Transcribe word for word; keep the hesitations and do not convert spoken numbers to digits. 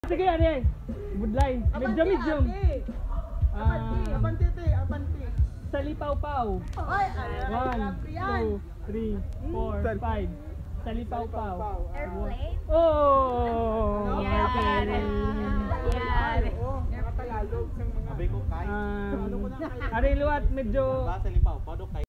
Sige, ano yan? Budlay. Medyo, medyo. Abanti, abanti, te, abanti. Salipaw-paw. Ay, One, two, three, four, five. Salipaw-paw. Airplane? Oh! Yan. Okay. Yan. Oo, nakatagalog sa mga... Sabi ko kay. Um, ano yung luwat? Medyo... Ba sa lipaw, paano kay?